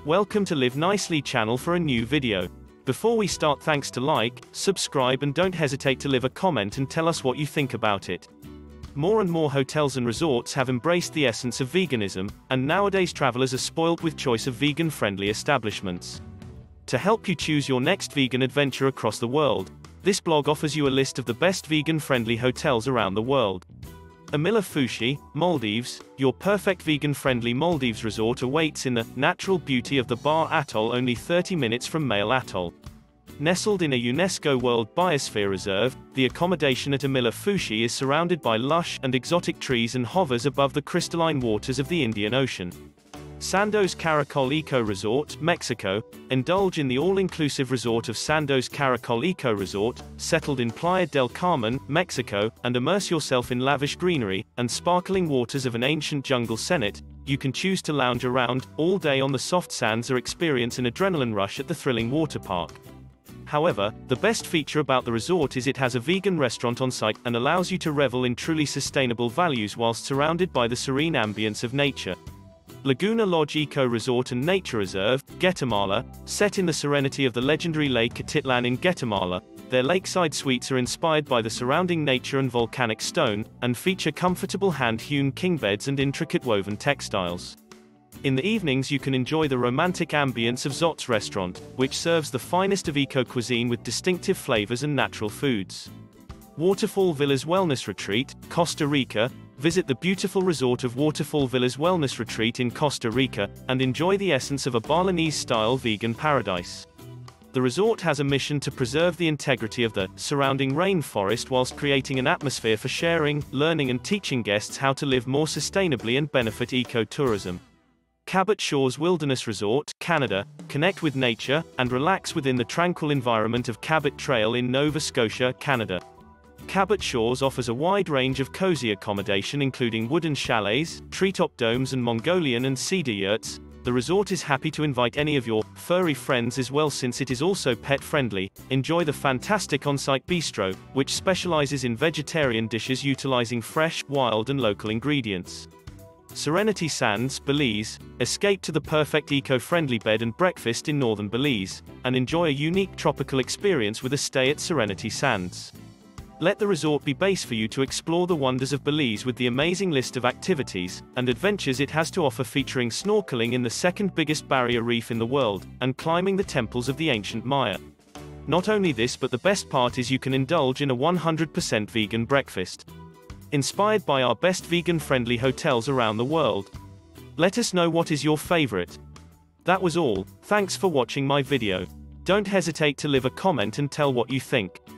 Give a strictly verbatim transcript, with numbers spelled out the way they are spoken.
Welcome to Live Nicely channel for a new video. Before we start, thanks to like, subscribe and don't hesitate to leave a comment and tell us what you think about it. More and more hotels and resorts have embraced the essence of veganism, and nowadays travelers are spoiled with choice of vegan-friendly establishments. To help you choose your next vegan adventure across the world, this blog offers you a list of the best vegan-friendly hotels around the world. Ailafushi Maldives, your perfect vegan-friendly Maldives resort awaits in the natural beauty of the Bar Atoll, only thirty minutes from Male Atoll. Nestled in a UNESCO World Biosphere Reserve, the accommodation at Ailafushi is surrounded by lush and exotic trees and hovers above the crystalline waters of the Indian Ocean. Sandos Caracol Eco Resort, Mexico. Indulge in the all-inclusive resort of Sandos Caracol Eco Resort, settled in Playa del Carmen, Mexico, and immerse yourself in lavish greenery and sparkling waters of an ancient jungle cenote. You can choose to lounge around all day on the soft sands or experience an adrenaline rush at the thrilling water park. However, the best feature about the resort is it has a vegan restaurant on site and allows you to revel in truly sustainable values whilst surrounded by the serene ambience of nature. Laguna Lodge Eco Resort and Nature Reserve, Guatemala. Set in the serenity of the legendary Lake Atitlan in Guatemala, their lakeside suites are inspired by the surrounding nature and volcanic stone, and feature comfortable hand-hewn king beds and intricate woven textiles. In the evenings you can enjoy the romantic ambience of Zot's restaurant, which serves the finest of eco-cuisine with distinctive flavors and natural foods. Waterfall Villas Wellness Retreat, Costa Rica. Visit the beautiful resort of Waterfall Villas Wellness Retreat in Costa Rica, and enjoy the essence of a Balinese-style vegan paradise. The resort has a mission to preserve the integrity of the surrounding rainforest whilst creating an atmosphere for sharing, learning and teaching guests how to live more sustainably and benefit eco-tourism. Cabot Shores Wilderness Resort, Canada. Connect with nature, and relax within the tranquil environment of Cabot Trail in Nova Scotia, Canada. Cabot Shores offers a wide range of cozy accommodation including wooden chalets, treetop domes and Mongolian and cedar yurts. The resort is happy to invite any of your furry friends as well, since it is also pet-friendly. Enjoy the fantastic on-site bistro, which specializes in vegetarian dishes utilizing fresh, wild and local ingredients. Serenity Sands, Belize. Escape to the perfect eco-friendly bed and breakfast in northern Belize, and enjoy a unique tropical experience with a stay at Serenity Sands. Let the resort be base for you to explore the wonders of Belize with the amazing list of activities and adventures it has to offer, featuring snorkeling in the second biggest barrier reef in the world, and climbing the temples of the ancient Maya. Not only this, but the best part is you can indulge in a one hundred percent vegan breakfast. Inspired by our best vegan-friendly hotels around the world. Let us know what is your favorite. That was all, thanks for watching my video. Don't hesitate to leave a comment and tell what you think.